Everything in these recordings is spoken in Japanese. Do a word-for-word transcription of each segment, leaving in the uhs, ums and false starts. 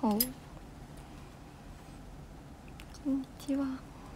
ほう、こんにちは。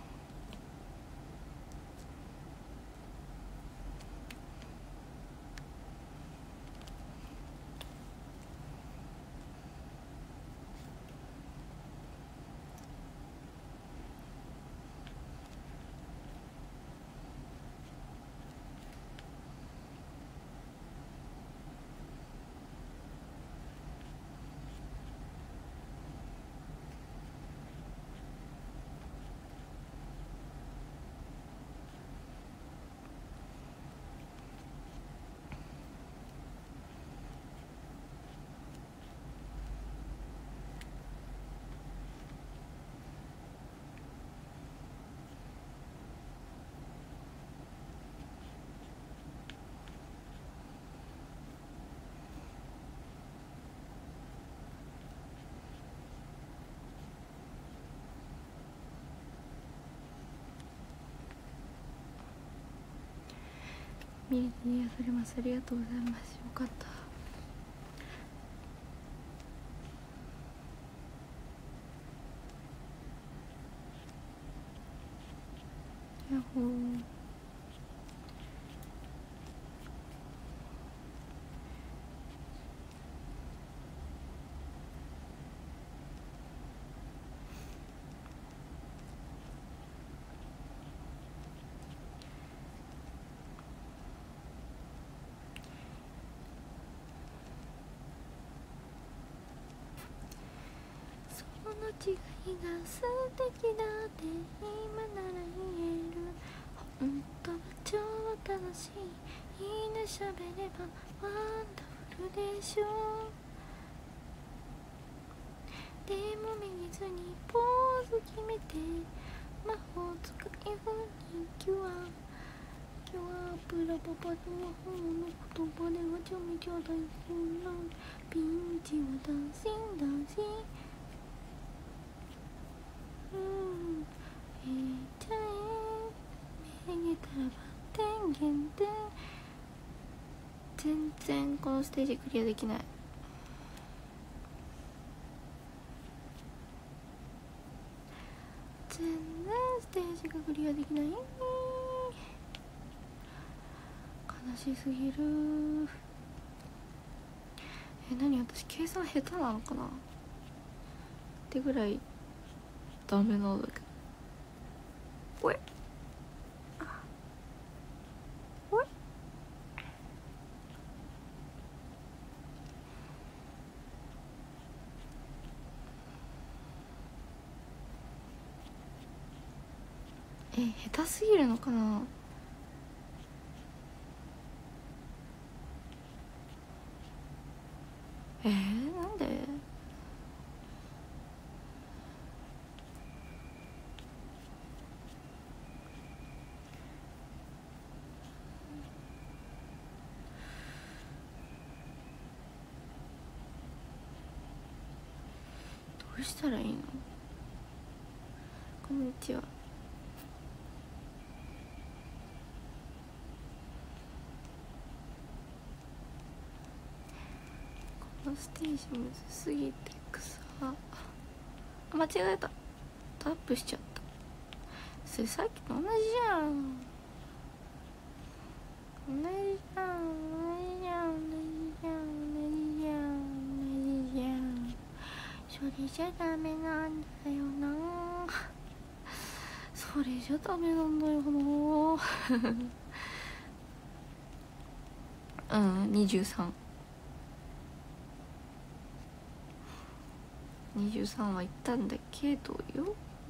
見れて癒されます。ありがとうございます。よかった。やっほー。その違いが素敵だって今なら言える。本当は超楽しい。犬しゃべればワンダフルでしょ。でもめげずにポーズ決めて魔法使い風にキュアキュアプラパパの魔法の言葉ではちゃめちゃ大混乱。ピンチはダンシンダンシン。うんえーちゃえめげたらば天元で全然このステージクリアできない。全然ステージがクリアできない。悲しすぎる。え、何私計算下手なのかなってぐらいダメなんだけど。おいおいえ、下手すぎるのかな。えー、なんで。どうしたらいいの。こんにちは。このステージむずすぎてくさ。あ、間違えた。タップしちゃった。それさっきと同じじゃん。同じじゃん同じじゃん同じじゃん同じじゃん同じじゃん。それじゃダメなんだよな。それじゃダメなんだよな。うん、にじゅうさん。にじゅうさんは行ったんだけどよ。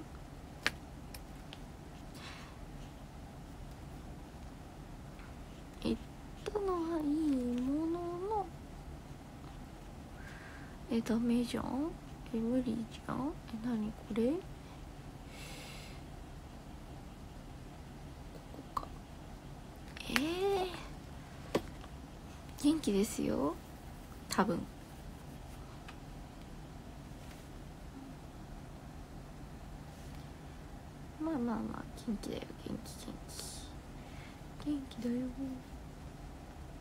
行ったのはいいものの、え、ダメじゃん。え、無理じゃん。え、なにこれ。ここか。えー、元気ですよ多分。まあまあまあ元気だよ。元気元気元気だよ。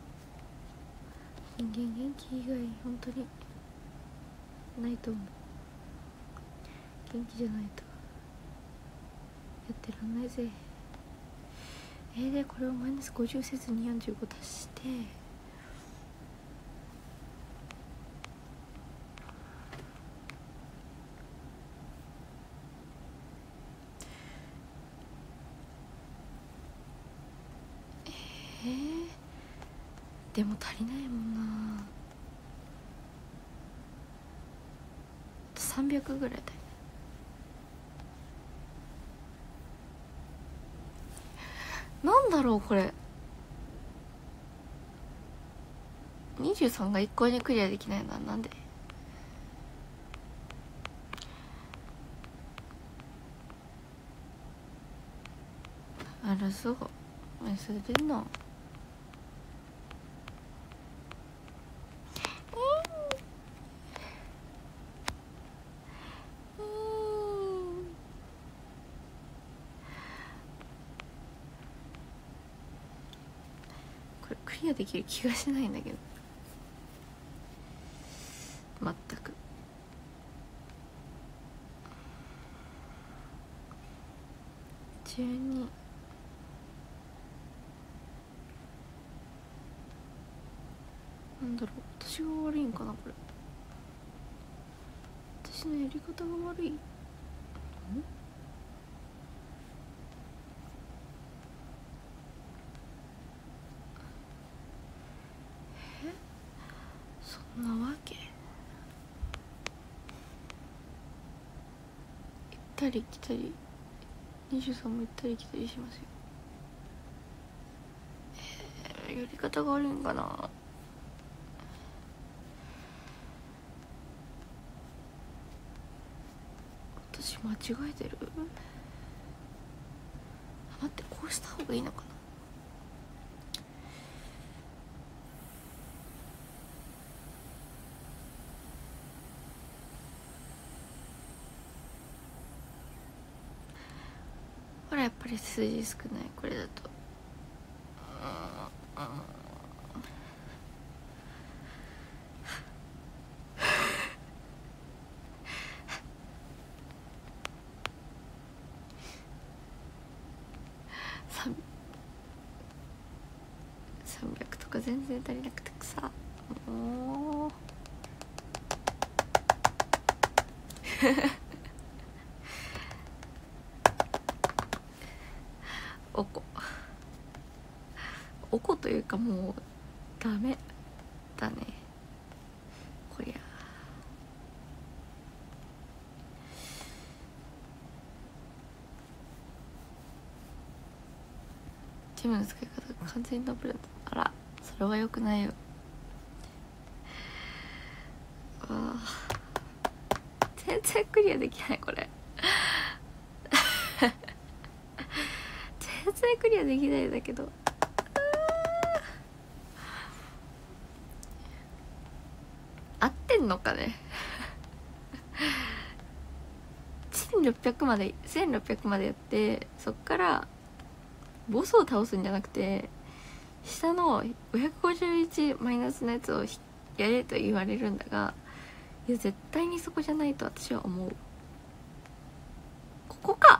人間元気以外本当にないと思う。 元気じゃないとやってらんないぜ。えー、でこれをマイナスごじゅうせずによんじゅうご足してえー、でも足りないもんな。あとさんびゃくぐらい足りない。なんだろうこれ。にじゅうさんが一向にクリアできないのはなんで？あらそうそれでのこれクリアできる気がしないんだけど全く。じゅうになんだろう私が悪いんかなこれ。私のやり方が悪い。んえそんなわけ。行ったり来たりにじゅうさんも行ったり来たりしますよ。えー、やり方が悪いんかな。私間違えてる。あ待ってこうした方がいいのかな。ほらやっぱり数字少ないこれだと。うんうんさんびゃくとか全然足りなくてさもうおこおこというかもうダメだねこりゃ。チームの使い方が完全にダブルだ。あらそれは良くないよ。あ全然クリアできないこれ全然クリアできないんだけど合ってんのかねせんろっぴゃくまでせんろっぴゃくまでやってそっからボスを倒すんじゃなくて下のごひゃくごじゅういちマイナスのやつをやれと言われるんだが、いや絶対にそこじゃないと私は思う。ここか。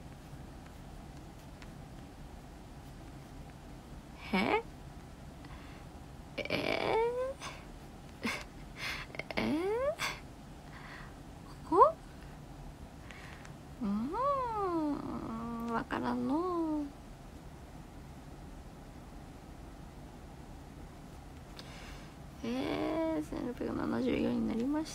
ええー、えー、ここうーんわからんの。えー、せんろっぴゃくななじゅうよんになりました。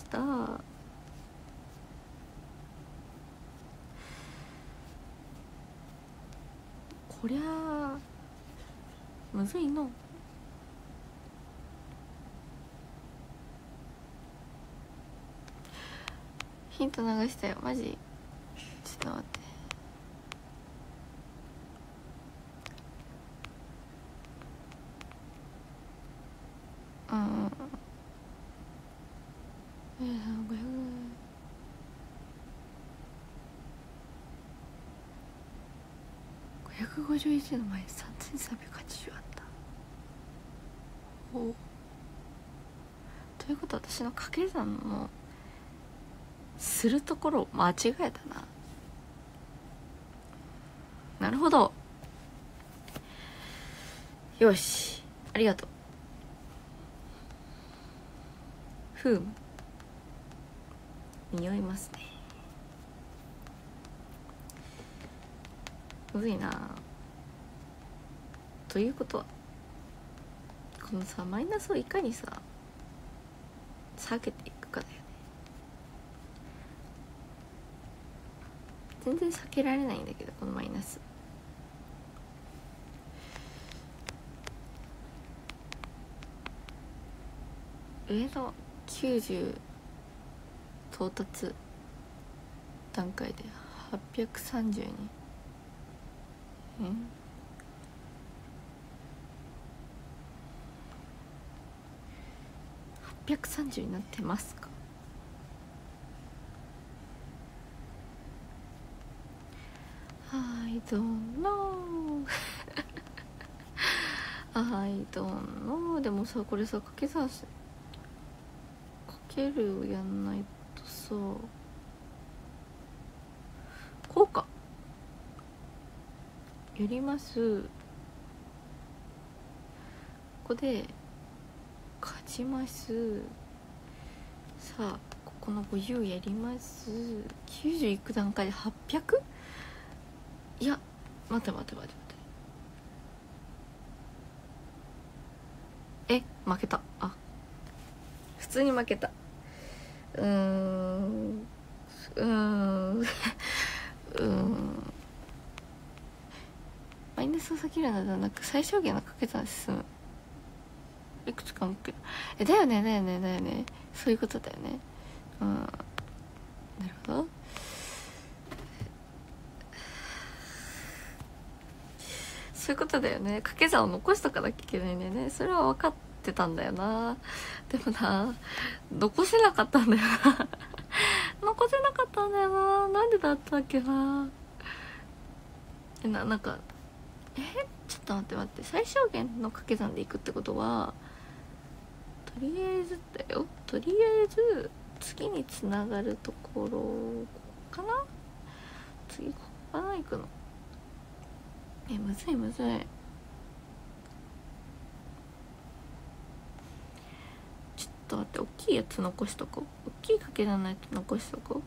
こりゃあむずいの。ヒント流したよマジ。ちょっと待って。うんうんえー、ごひゃくごひゃくごじゅういちの前にさんぜんさんびゃくはちじゅうあった。おということは私の掛け算のするところ間違えたな。なるほど。よし、ありがとう。ふう、匂いますね。むずいな。ということはこのさマイナスをいかにさ下げていくかだよね。全然避けられないんだけど、このマイナス。上のきゅうじゅう到達段階ではっぴゃくさんじゅうに、うん、はっぴゃくさんじゅうになってますか。I don't know I don't know。 でもさこれさ掛け算しかけるをやんないとさ、こうかやります。ここで勝ちます。さあここのごじゅうやります。きゅうじゅういく段階で はっぴゃく？ いや待って待って待って待ってえ負けた。あ普通に負けた。うーんうーんうーんマイナスを避けるのではなく最小限の掛け算で進む。いくつか向ける。えだよねだよねだよねそういうことだよね。うんなるほど。そういうことだよね。掛け算を残しとかなきゃいけないんだよね。それは分かってたんだよな。でもな残せなかったんだよな残せなかったんだよな。なんでだったっけな。えななんかえちょっと待って待って、最小限の掛け算でいくってことはとりあえずだよ、とりあえず次につながるところかな。次ここかな行くの。えむずいむずい。ちょっと待って、大きいやつ残しとこう。大きい掛け算のやつ残しとこ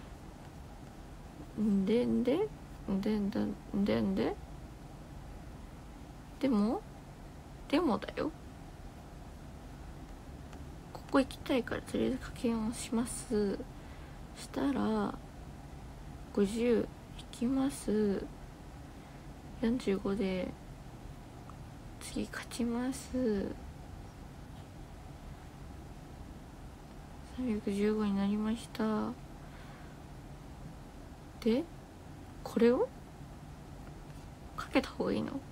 うんでんでんでんでんでんででもでもだよ、ここ行きたいからとりあえず掛け算をします。したらごじゅう引きます。よんじゅうごで次勝ちます。さんびゃくじゅうごになりました。でこれをかけた方がいいの？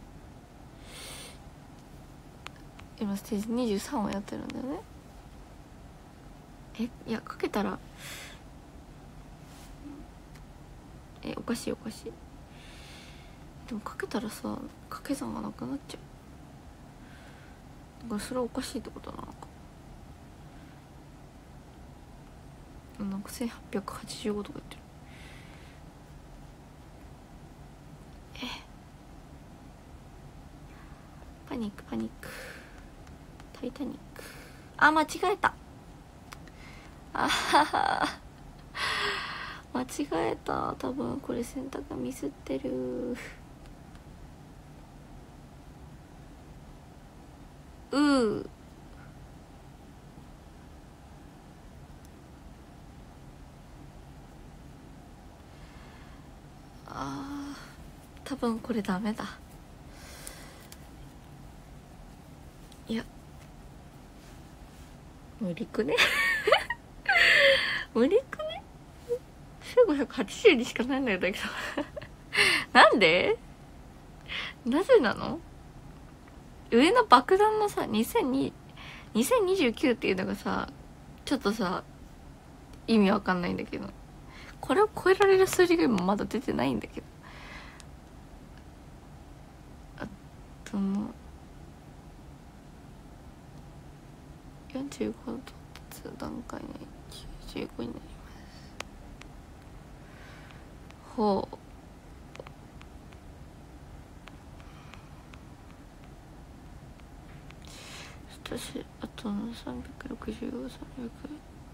今ステージにじゅうさんをやってるんだよね。えいやかけたらえおかしいおかしい。でもかけたらさ掛け算がなくなっちゃう。だからそれはおかしいってことなのか。なんかせんはっぴゃくはちじゅうごとか言ってる。えパニックパニック。タイタニック。あ間違えた。あはは間違えた。多分これ選択ミスってる。うーあー多分これダメだ。いや無理くね無理くね。せんごひゃくはちじゅうにしかないんだけどなんでなぜなの。上の爆弾のさにせんにじゅうきゅうっていうのがさちょっとさ意味わかんないんだけど、これを超えられる数字が今まだ出てないんだけど、あとのよんじゅうご到達段階にきゅうじゅうごになります。 ほう。私あとのさんびゃくろくじゅうご、さんびゃく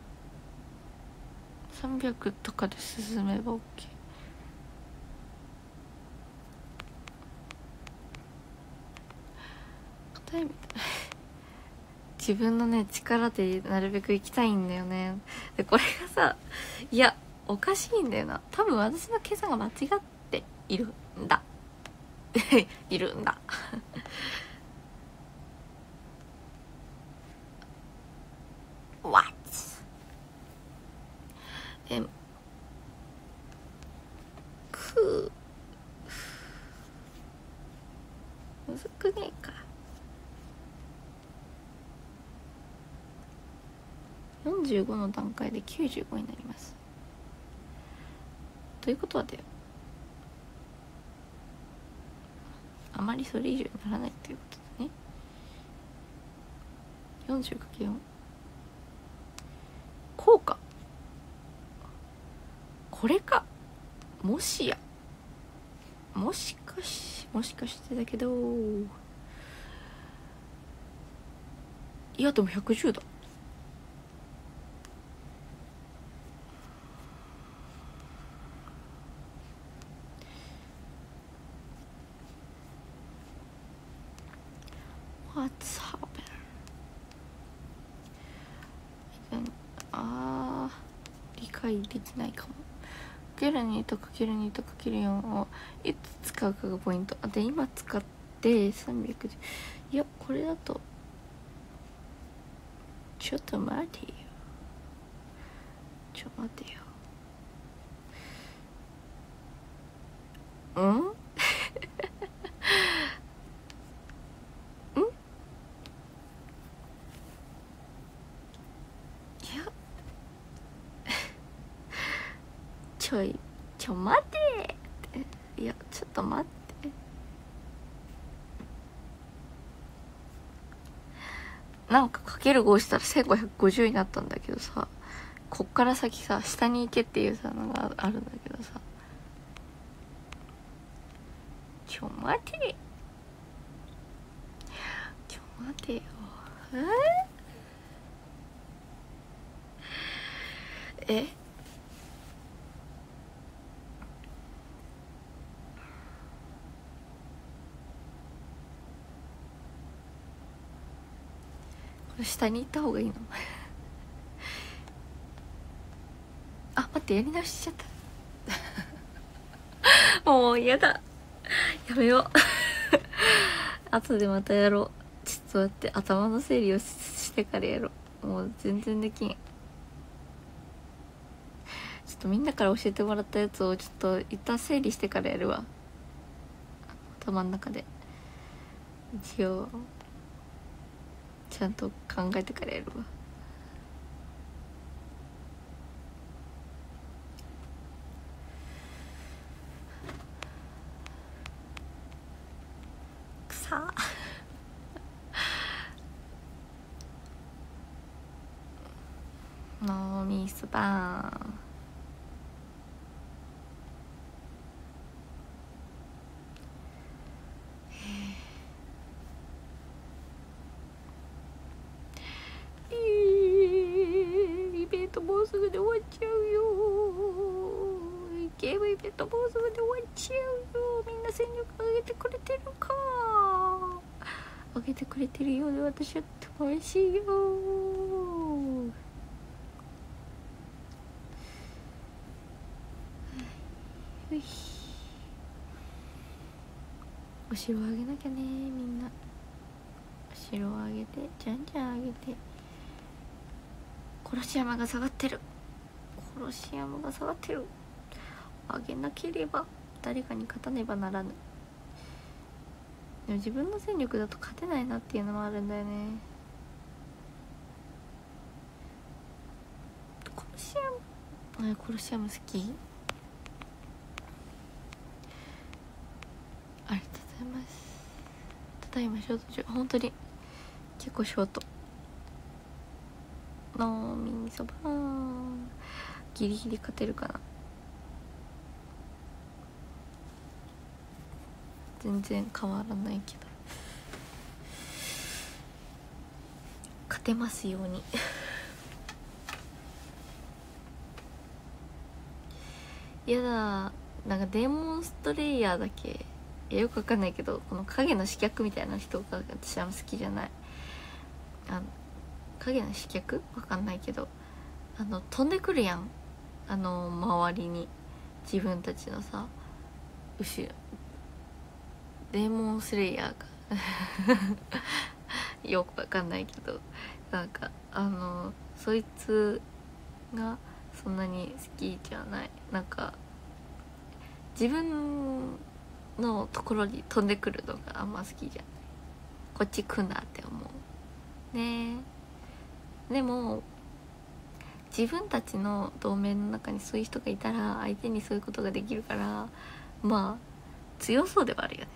さんびゃくとかで進めば OK。 答えみたい自分のね力でなるべく行きたいんだよね。でこれがさ、いやおかしいんだよな。多分私の計算が間違っているんだいるんだWhat? えくむずくねえか。よんじゅうごの段階できゅうじゅうごになります。ということはだよ、あまりそれ以上にならないということだね。 よんじゅうかけるよん こうか、これか、もしやもしかしもしかしてだけど、いやでもひゃくじゅうだ。What's happened? あー理解できないかも。かけるにとかけるにとかけるよんをいつ使うかがポイントで、今使ってさんびゃくじゅう、いやこれだとちょっと待てよちょっと待てようんんいやちょいちょ待てっていやちょっと待ってなんかかけるごしたらせんごひゃくごじゅうになったんだけどさ、こっから先さ下に行けっていうさのがあるんだけどさ、ちょ待てちょ待てよええこれ下に行った方がいいのあ待ってやり直ししちゃったもう嫌だやめよう後でまたやろう。ちょっと待って頭の整理を し, してからやろう。もう全然できん。ちょっとみんなから教えてもらったやつをちょっと一旦整理してからやるわ。頭の中で一応ちゃんと考えてからやるわ。くさノーミスバーン。イベントもうすぐで終わっちゃうよ。ゲームイベントもうすぐで終わっちゃうよ。みんな戦力上げてくれてるか。上げてくれてるようで私はとても嬉しいよ。よしお城をあげなきゃね。みんなお城をあげてじゃんじゃんあげて。コロシアムが下がってる。コロシアムが下がってる。あげなければ誰かに勝たねばならぬ。でも自分の戦力だと勝てないなっていうのもあるんだよね。コロシアムあコロシアム好き。ありがとうございます。ただいまショート中本当に結構ショート。のみそばギリギリ勝てるかな。 全然変わらないけど勝てますようにやだ、なんかデーモンストレイヤーだけ、いやよくわかんないけど、この影の刺客みたいな人が私は好きじゃない。あの影の刺客わかんないけど、あの飛んでくるやん、あの周りに自分たちのさ後ろデーモンスレイヤーがよくわかんないけど、なんかあのそいつがそんなに好きじゃない。なんか自分のところに飛んでくるのがあんま好きじゃない。こっち来んなって思うね。でも自分たちの同盟の中にそういう人がいたら相手にそういうことができるから、まあ強そうではあるよね。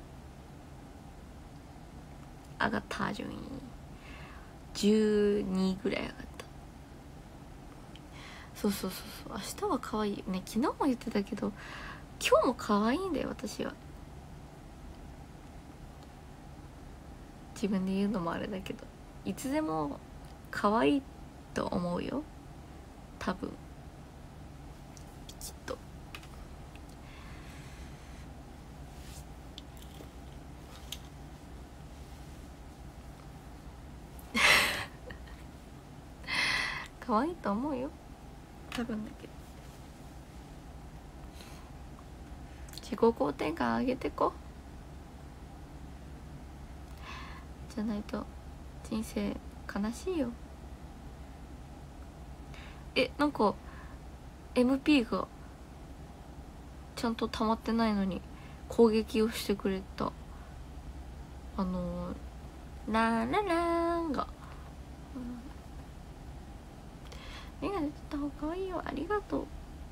上がった順位じゅうにいぐらい上がった。そうそうそうそう、明日は可愛いね。昨日も言ってたけど今日も可愛いんだよ私は。自分で言うのもあれだけど、いつでも可愛いと思うよ多分、きっと。可愛いと思うよ多分だけど。自己肯定感上げてこじゃないと人生悲しいよ。え、なんか エムピー がちゃんと溜まってないのに攻撃をしてくれた。あのー、ラララーンが、うん、メガネ取った方がかわいいよ、ありがとう。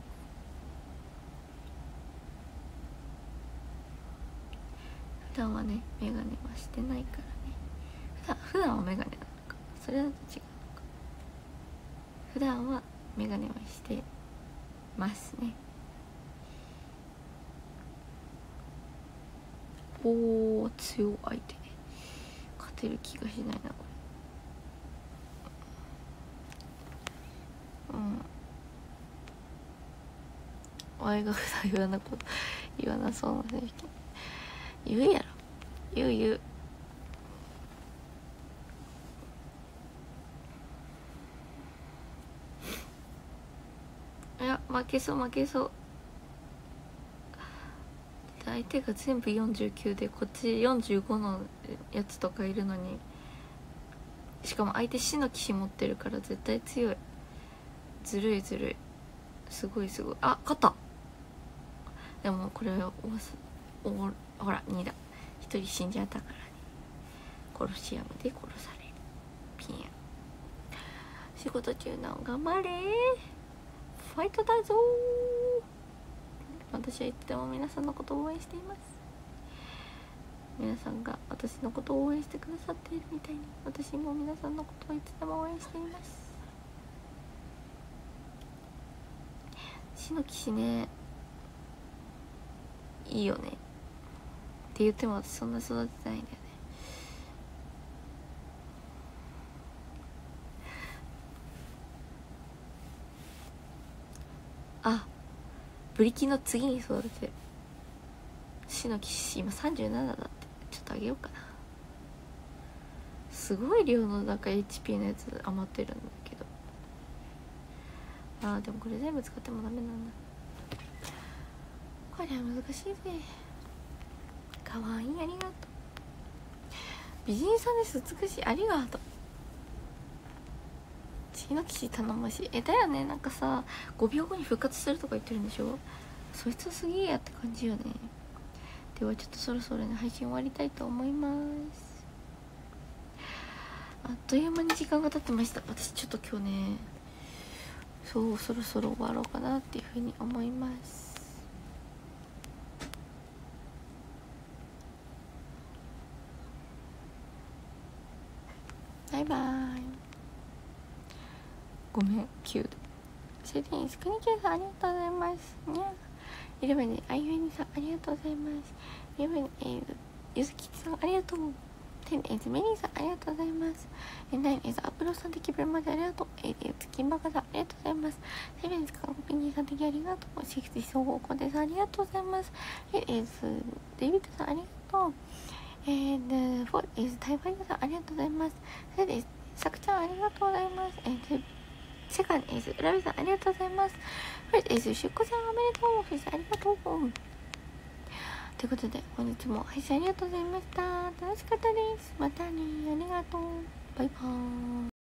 普段はねメガネはしてないからね。普段普段はメガネなのか、それだと違うのか。普段はメガネはしてますね。おー、強い相手勝てる気がしないなこれ。うん、お前が普段言わなこと言わなそうな選手言うやろ、言う言う。いや負けそう負けそう。相手が全部よんじゅうきゅうでこっちよんじゅうごのやつとかいるのに、しかも相手死の騎士持ってるから絶対強い。ずるいずるい、すごいすごい。あ、勝った。でもこれをおおほらにだ、ひとり死んじゃったからね。コロシアムで殺される。ピンや仕事中なの、頑張れファイトだぞー。私はいつでも皆さんのことを応援しています。皆さんが私のことを応援してくださっているみたいに、私も皆さんのことをいつでも応援しています。死の騎士ね、いいよねって言っても私そんな育ててないんだよね。あ、ブリキの次に育ててる。死の騎士今さんじゅうななだって。ちょっとあげようかな。すごい量のなんか エイチピー のやつ余ってるんだけど、あーでもこれ全部使ってもダメなんだ。これは難しいぜ。かわいい、ありがとう。美人さんです、美しい、ありがとう。次の騎士頼もしい。えだよね、なんかさごびょうごに復活するとか言ってるんでしょ。そいつすげえやって感じよね。ではちょっとそろそろね配信終わりたいと思います。あっという間に時間が経ってました。私ちょっと今日ね、そうそろそろ終わろうかなっていうふうに思います。バイバーイ。ごめんきゅうど。セリンスクニケさんありがとうございます。にゃイレブンにあゆえにさんありがとうございます。 セブンエイズゆずきちさんありがとう。テンエイズメリーさんありがとうございます。ナインエイズアップロさん的ブルまでありがとう。エイエイズキンバカさんありがとうございます。セブンエイズ韓国ピンさん的ありがとう。シクス総合コテさんありがとうございます。エイエイズデビッドさんありがとう。えー、フォーエイズタイバイさんありがとうございます。セブンエイズさくちゃんありがとうございます。えー、セカンドエイズラビさんありがとうございます。ファーストエイズシュッコさんおめでとう。フィスありがとう。ということで本日も配信ありがとうございました。楽しかったです。またね。ありがとう。バイバーイ。